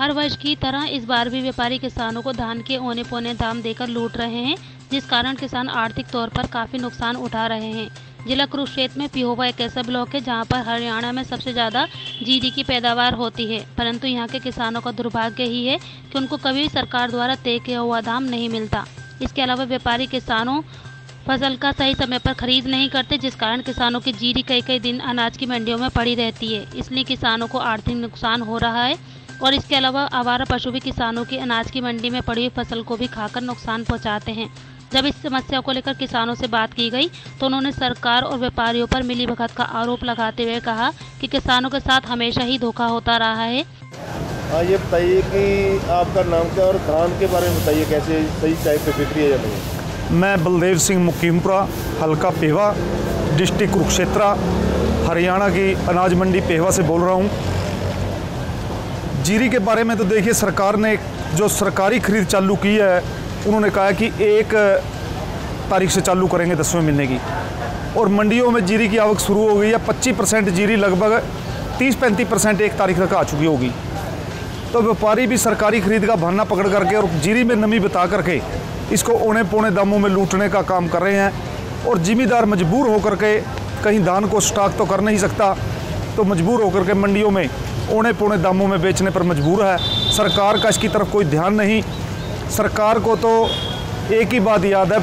हर वर्ष की तरह इस बार भी व्यापारी किसानों को धान के औने पौने दाम देकर लूट रहे हैं, जिस कारण किसान आर्थिक तौर पर काफ़ी नुकसान उठा रहे हैं। जिला कुरुक्षेत्र में पिहोवा एक ऐसा ब्लॉक है जहां पर हरियाणा में सबसे ज़्यादा जीरी की पैदावार होती है, परंतु यहां के किसानों का दुर्भाग्य ही है कि उनको कभी सरकार द्वारा तय किया हुआ दाम नहीं मिलता। इसके अलावा व्यापारी किसानों फसल का सही समय पर खरीद नहीं करते, जिस कारण किसानों की जीरी कई कई दिन अनाज की मंडियों में पड़ी रहती है। इसलिए किसानों को आर्थिक नुकसान हो रहा है और इसके अलावा आवारा पशु भी किसानों की अनाज की मंडी में पड़ी हुई फसल को भी खाकर नुकसान पहुंचाते हैं। जब इस समस्या को लेकर किसानों से बात की गई तो उन्होंने सरकार और व्यापारियों पर मिलीभगत का आरोप लगाते हुए कहा कि किसानों के साथ हमेशा ही धोखा होता रहा है। ये बताइए कि आपका नाम क्या और धान के बारे में बताइए, कैसे सही टाइप पे बिक्री है या नहीं? मैं बलदेव सिंह मुकीमपुरा, हल्का पेहवा, डिस्ट्रिक्ट कुरुक्षेत्र, हरियाणा की अनाज मंडी पेहवा से बोल रहा हूँ। जीरी के बारे में तो देखिए, सरकार ने जो सरकारी खरीद चालू की है, उन्होंने कहा है कि 1 तारीख से चालू करेंगे 10वें महीने की, और मंडियों में जीरी की आवक शुरू हो गई है। 25% जीरी लगभग 30-35% 1 तारीख तक आ चुकी होगी। तो व्यापारी भी सरकारी खरीद का बहाना पकड़ करके और जीरी में नमी बता करके इसको औने पौने दामों में लूटने का काम कर रहे हैं, और जिमीदार मजबूर होकर के, कहीं धान को स्टॉक तो कर नहीं सकता, तो मजबूर होकर के मंडियों में औने पौने दामों में बेचने पर मजबूर है। सरकार का इसकी तरफ कोई ध्यान नहीं। सरकार को तो एक ही बात याद है,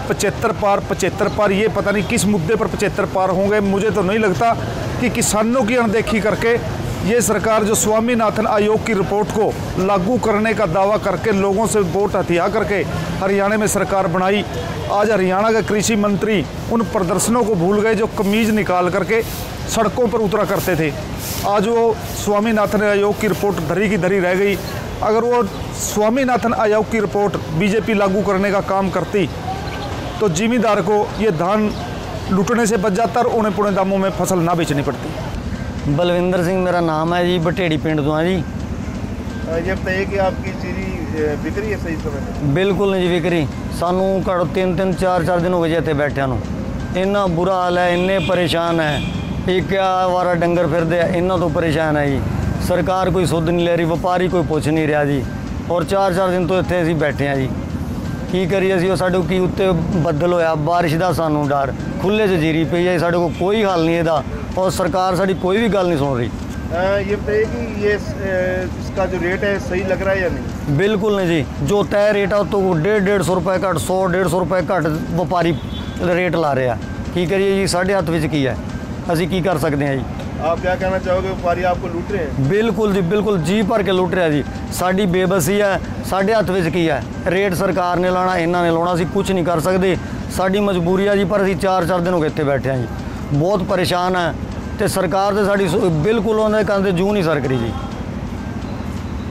75 पार। ये पता नहीं किस मुद्दे पर 75 पार होंगे। मुझे तो नहीं लगता कि किसानों की अनदेखी करके ये सरकार जो स्वामीनाथन आयोग की रिपोर्ट को लागू करने का दावा करके लोगों से वोट हथिया करके हरियाणा में सरकार बनाई। आज हरियाणा के कृषि मंत्री उन प्रदर्शनों को भूल गए जो कमीज निकाल करके सड़कों पर उतरा करते थे। आज वो स्वामीनाथन आयोग की रिपोर्ट धरी की धरी रह गई। अगर वो स्वामीनाथन आयोग की रिपोर्ट बीजेपी लागू करने का काम करती तो जिमीदार को ये धान लूटने से बच जाता और औने पौने दामों में फसल ना बेचनी पड़ती। बलविंदर सिंह मेरा नाम है जी, बटेड़ी पिंड तो जी। ये बताइए कि आपकी जीरी बिक्री है सही समय में? बिल्कुल नहीं जी बिक्री। सानू घड़ो 3-3 4-4 दिन हो गए इतने बैठे। इन्ना बुरा हाल है, इन्ने परेशान है। एक वारा डंगर फिरते इन्ना तो परेशान है जी। सरकार कोई सुध नहीं ले रही, व्यापारी कोई पुछ नहीं रहा जी, और 4-4 दिन तो इतने असीं बैठे हैं जी। की करिए असीं, साडे की उत्ते बदल होया, बारिश का सानू डर, खुले च जीरी पई है, साडे को कोई हल नहीं इहदा, और सरकार साडी कोई भी गल नहीं सुन रही। ये बताइए कि ये इसका जो रेट है सही लग रहा है या नहीं? बिल्कुल नहीं जी। जो तय रेट है तो 150-150 रुपए घट, 100-150 रुपए घट व्यापारी रेट ला रहे हैं। की करिए जी, साढ़े हत्थ विच की है, असीं की कर सकते हैं जी। आप क्या कहना चाहोगे, व्यापारी आपको लूट रहे हैं? बिल्कुल जी, बिल्कुल जी भर के लूट रहा जी। साडी बेबसी है, साढ़े हत्थ विच की है। रेट सरकार ने लाना, इन्हों ने लाना, असीं कुछ नहीं कर सकते। साडी मजबूरी है जी, पर असीं 4-4 दिन हो गए इत्थे बैठे हैं जी। बहुत परेशान है, तो सरकार तो साडी बिल्कुल उन्होंने कहते जूं नहीं सर करी जी।